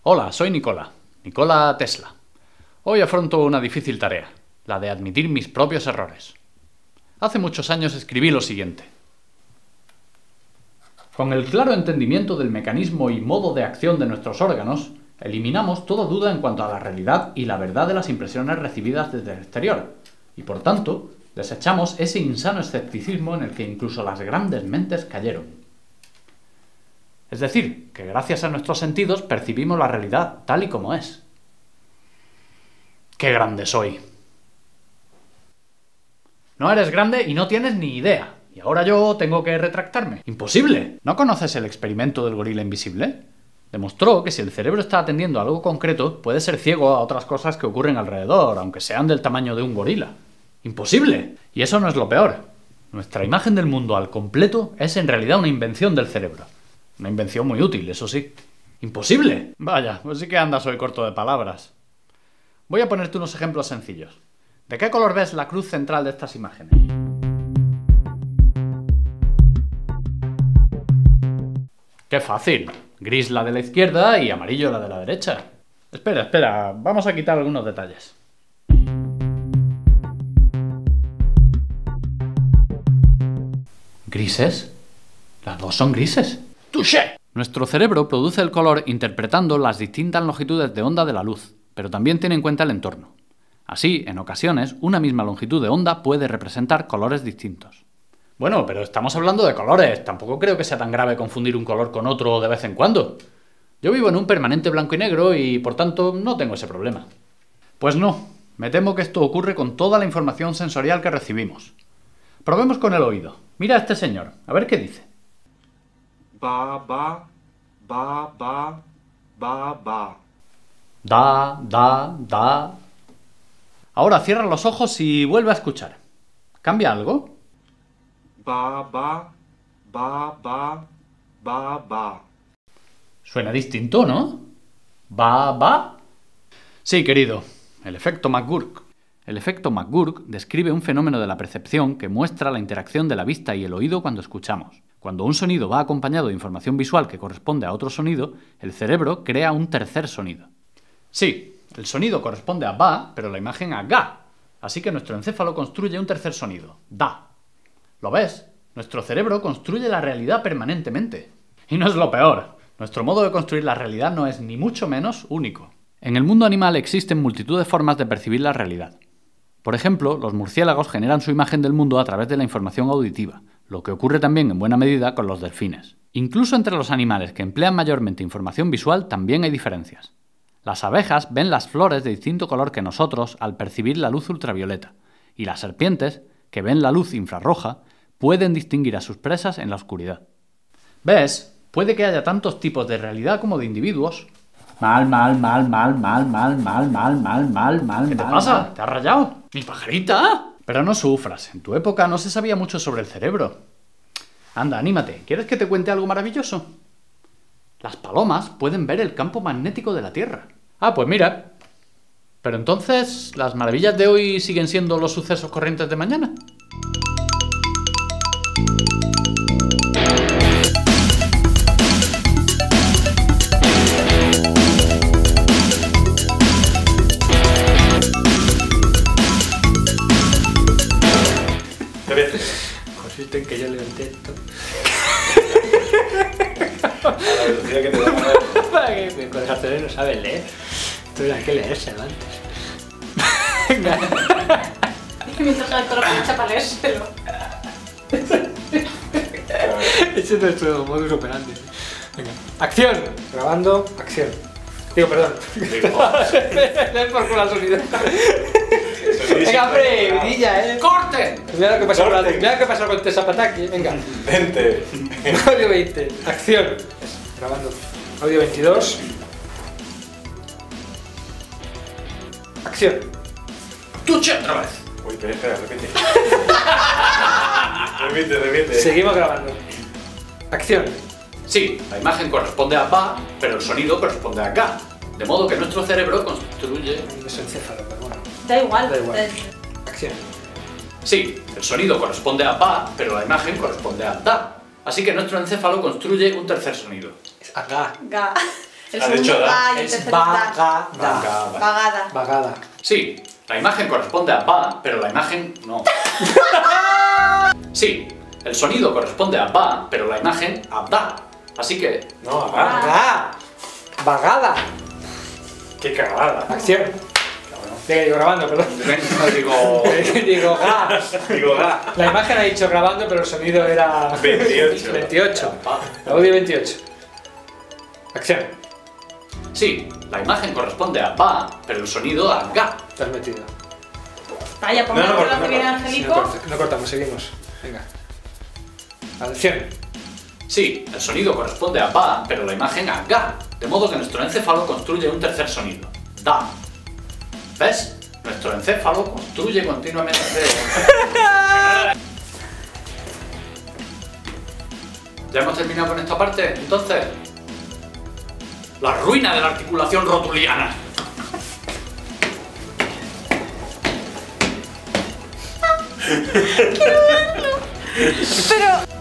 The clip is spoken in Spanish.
Hola, soy Nikola Tesla. Hoy afronto una difícil tarea, la de admitir mis propios errores. Hace muchos años escribí lo siguiente. Con el claro entendimiento del mecanismo y modo de acción de nuestros órganos, eliminamos toda duda en cuanto a la realidad y la verdad de las impresiones recibidas desde el exterior, y por tanto, desechamos ese insano escepticismo en el que incluso las grandes mentes cayeron. Es decir, que gracias a nuestros sentidos percibimos la realidad tal y como es. ¡Qué grande soy! No eres grande y no tienes ni idea. Y ahora yo tengo que retractarme. ¡Imposible! ¿No conoces el experimento del gorila invisible? Demostró que si el cerebro está atendiendo a algo concreto, puede ser ciego a otras cosas que ocurren alrededor, aunque sean del tamaño de un gorila. ¡Imposible! Y eso no es lo peor. Nuestra imagen del mundo al completo es en realidad una invención del cerebro. Una invención muy útil, eso sí. ¡Imposible! Vaya, pues sí que andas hoy corto de palabras. Voy a ponerte unos ejemplos sencillos. ¿De qué color ves la cruz central de estas imágenes? ¡Qué fácil! Gris la de la izquierda y amarillo la de la derecha. Espera, vamos a quitar algunos detalles. ¿Grises? Las dos son grises. ¡Touché! Nuestro cerebro produce el color interpretando las distintas longitudes de onda de la luz, pero también tiene en cuenta el entorno. Así, en ocasiones, una misma longitud de onda puede representar colores distintos. Bueno, pero estamos hablando de colores. Tampoco creo que sea tan grave confundir un color con otro de vez en cuando. Yo vivo en un permanente blanco y negro y, por tanto, no tengo ese problema. Pues no. Me temo que esto ocurre con toda la información sensorial que recibimos. Probemos con el oído. Mira a este señor. A ver qué dice. Ba, ba, ba, ba, ba, ba. Da, da, da. Ahora cierra los ojos y vuelve a escuchar. ¿Cambia algo? Ba, ba, ba, ba, ba, ba. Suena distinto, ¿no? ¿Ba, ba? Sí, querido. El efecto McGurk. El efecto McGurk describe un fenómeno de la percepción que muestra la interacción de la vista y el oído cuando escuchamos. Cuando un sonido va acompañado de información visual que corresponde a otro sonido, el cerebro crea un tercer sonido. Sí, el sonido corresponde a ba, pero la imagen a ga. Así que nuestro encéfalo construye un tercer sonido, da. ¿Lo ves? Nuestro cerebro construye la realidad permanentemente. Y no es lo peor. Nuestro modo de construir la realidad no es ni mucho menos único. En el mundo animal existen multitud de formas de percibir la realidad. Por ejemplo, los murciélagos generan su imagen del mundo a través de la información auditiva, lo que ocurre también en buena medida con los delfines. Incluso entre los animales que emplean mayormente información visual también hay diferencias. Las abejas ven las flores de distinto color que nosotros al percibir la luz ultravioleta, y las serpientes, que ven la luz infrarroja, pueden distinguir a sus presas en la oscuridad. ¿Ves? Puede que haya tantos tipos de realidad como de individuos. Mal. ¿Qué te pasa? ¿Te has rayado? ¡Mi pajarita! Pero no sufras, en tu época no se sabía mucho sobre el cerebro. Anda, anímate, ¿quieres que te cuente algo maravilloso? Las palomas pueden ver el campo magnético de la Tierra. Ah, pues mira. Pero entonces, ¿las maravillas de hoy siguen siendo los sucesos corrientes de mañana? Consiste en que yo levanté esto. A la velocidad que te da a ver. Para que con esa tele no sabes leer. Tendrás que leérselo antes. Es que mientras el toro pincha para leérselo. Ese es nuestro modus operandi. Venga. ¡Acción! Grabando, acción. Digo, perdón. Le por culo al sonido. Venga, hombre, vidilla, ¡Corte! Mira lo que pasó con Tessa Pataki. Venga. 20. Audio 20. Acción. Grabando. Audio 22. Acción. ¡Tuche otra vez! Uy, pero espera, repite. repite. Seguimos grabando. Acción. Sí, la imagen corresponde a ba, pero el sonido corresponde a ga. De modo que nuestro cerebro construye... Es encéfalo, pero bueno. Da igual. Da igual. Acción. Sí, el sonido corresponde a ba, pero la imagen corresponde a da. Así que nuestro encéfalo construye un tercer sonido. Es acá. Ga. El Has dicho segundo da. va y el Es tercero es da. vagada. Vagada. Vagada. Sí, la imagen corresponde a va, pero la imagen no. Sí, el sonido corresponde a va, pero la imagen a da. Así que, No, Vagada. Vagada. Qué cagada. Acción. Digo grabando, perdón. no digo... Digo, Digo, ah, La imagen ha dicho grabando, pero el sonido era 28. 28. Audio 28. Acción. Sí, la imagen corresponde a va, pero el sonido a ga. Te has metido. Vaya, ponme No, no, lo no, que viene no. Angelico. No cortamos, seguimos. Venga. Acción. Sí, el sonido corresponde a va, pero la imagen a ga. De modo que nuestro encéfalo construye un tercer sonido, da. ¿Ves? Nuestro encéfalo construye continuamente... ¿Ya hemos terminado con esta parte? Entonces... La ruina de la articulación rotuliana. Pero